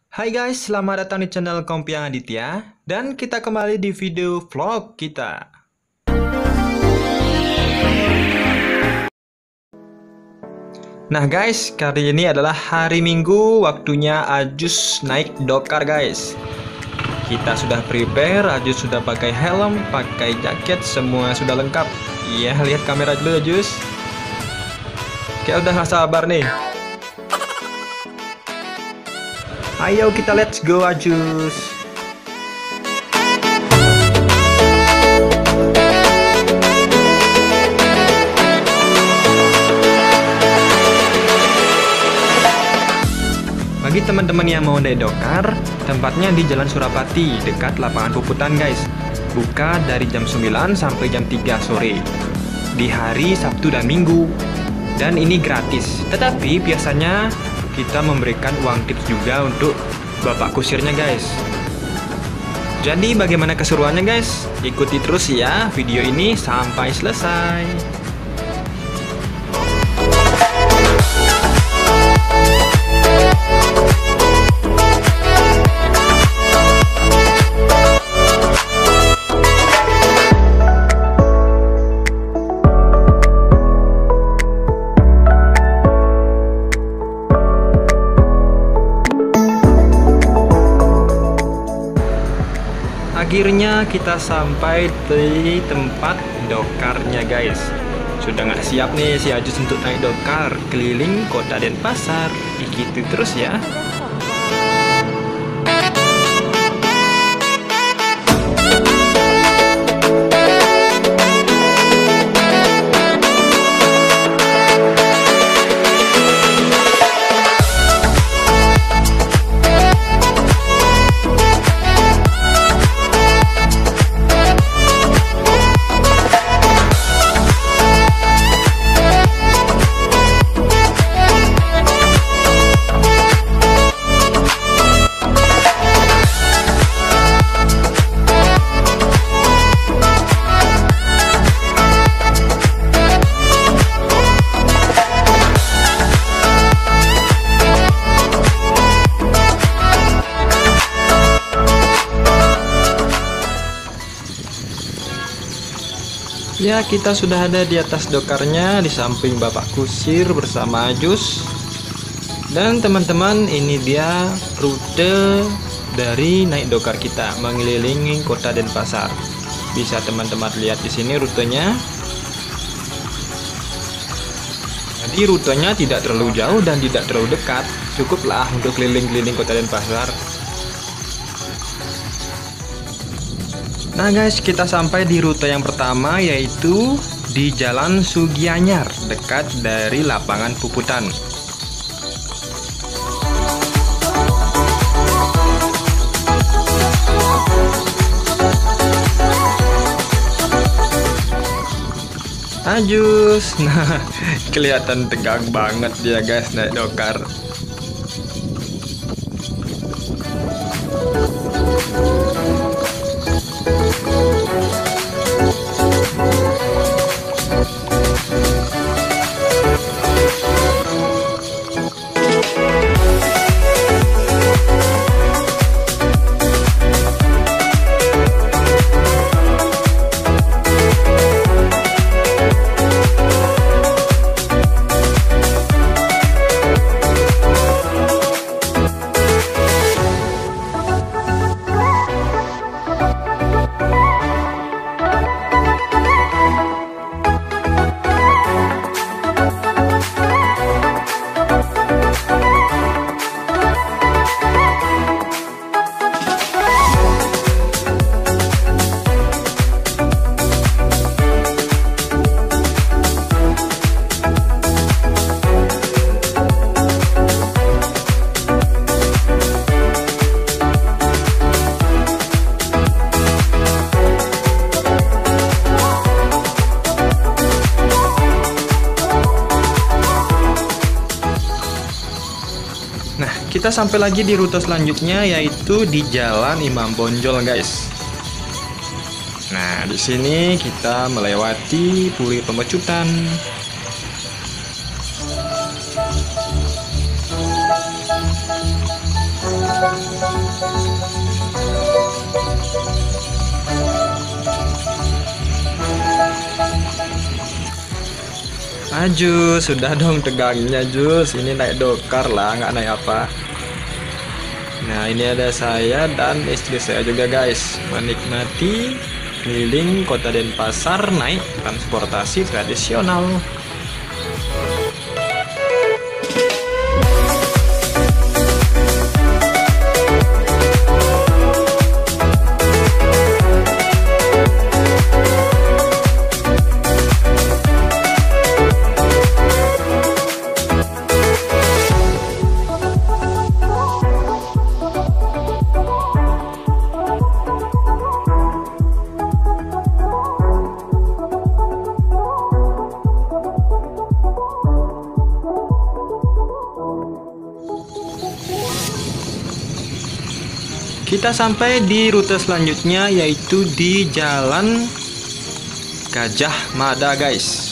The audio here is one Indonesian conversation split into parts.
Hai guys, selamat datang di channel Kompiang Aditya. Dan kita kembali di video vlog kita. Nah guys, kali ini adalah hari Minggu, waktunya Ajus naik dokar guys. Kita sudah prepare, Ajus sudah pakai helm, pakai jaket, semua sudah lengkap. Iya, lihat kamera dulu Ajus. Kayak udah gak sabar nih. Ayo kita let's go Ajus. Bagi teman-teman yang mau naik dokar, tempatnya di Jalan Surapati, dekat lapangan puputan guys. Buka dari jam 9 sampai jam 3 sore. Di hari Sabtu dan Minggu. Dan ini gratis. Tetapi biasanya kita memberikan uang tips juga untuk bapak kusirnya guys. Jadi bagaimana keseruannya guys? Ikuti terus ya video ini sampai selesai. Akhirnya kita sampai di tempat dokarnya guys. Sudah nggak siap nih si Ajus untuk naik dokar keliling kota Denpasar. Gitu terus ya. Ya, kita sudah ada di atas dokarnya, di samping Bapak Kusir bersama Ajus. Dan teman-teman, ini dia rute dari naik dokar kita mengelilingi kota Denpasar. Bisa teman-teman lihat di sini rutenya. Jadi rutenya tidak terlalu jauh dan tidak terlalu dekat. Cukuplah untuk keliling-keliling kota Denpasar. Nah guys, kita sampai di rute yang pertama, yaitu di Jalan Sugianyar, dekat dari lapangan puputan. Ajus, nah kelihatan tegang banget dia guys naik dokar. Kita sampai lagi di rute selanjutnya, yaitu di Jalan Imam Bonjol guys. Nah, di sini kita melewati Puri Pemecutan. Ajus, sudah dong tegangnya Jus. Ini naik dokar lah, nggak naik apa. Nah, ini ada saya dan istri saya juga guys, menikmati keliling kota Denpasar naik transportasi tradisional. Kita sampai di rute selanjutnya, yaitu di Jalan Gajah Mada guys.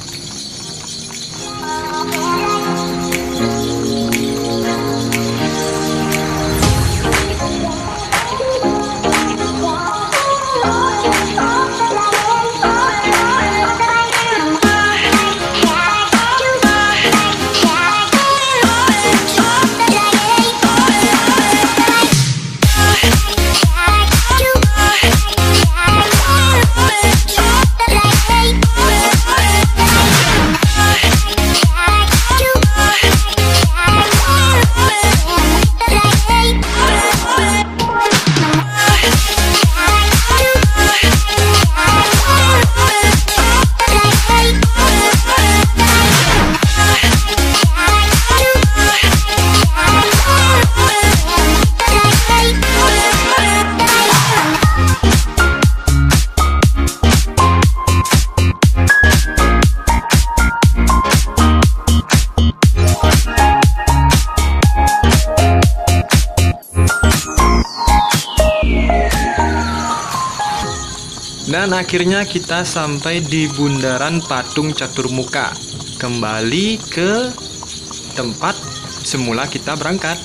Dan akhirnya kita sampai di Bundaran Patung Caturmuka, kembali ke tempat semula kita berangkat.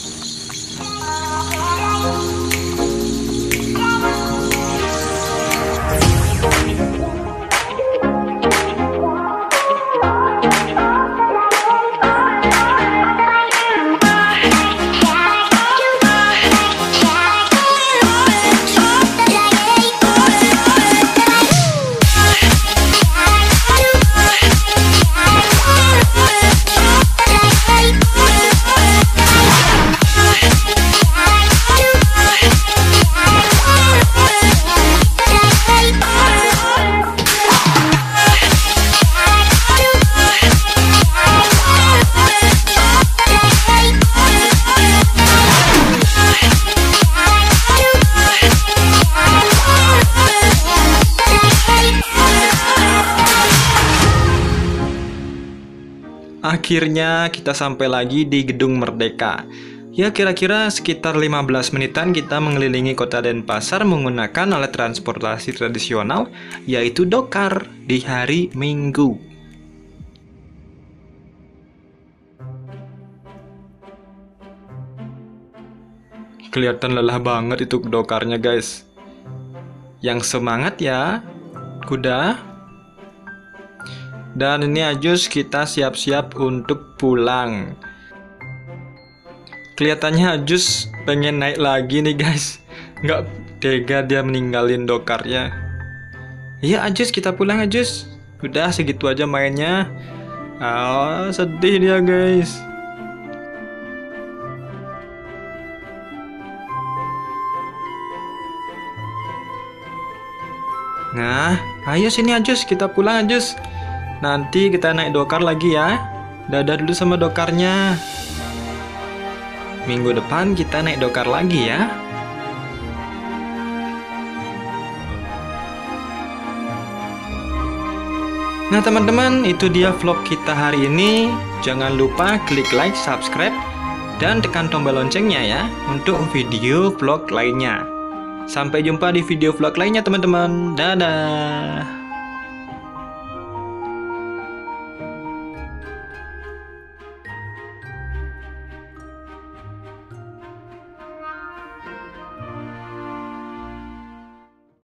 Akhirnya kita sampai lagi di Gedung Merdeka. Ya, kira-kira sekitar 15 menitan kita mengelilingi kota Denpasar menggunakan alat transportasi tradisional, yaitu dokar di hari Minggu. Kelihatan lelah banget itu dokarnya guys. Yang semangat ya, kuda. Dan ini Ajus, kita siap-siap untuk pulang. Kelihatannya Ajus pengen naik lagi nih guys. Nggak tega dia meninggalin dokarnya. Iya Ajus, kita pulang Ajus. Udah segitu aja mainnya. Sedih dia guys. Nah, ayo sini Ajus, kita pulang Ajus. Nanti kita naik dokar lagi ya. Dadah dulu sama dokarnya. Minggu depan kita naik dokar lagi ya. Nah teman-teman, itu dia vlog kita hari ini. Jangan lupa klik like, subscribe, dan tekan tombol loncengnya ya untuk video vlog lainnya. Sampai jumpa di video vlog lainnya teman-teman. Dadah.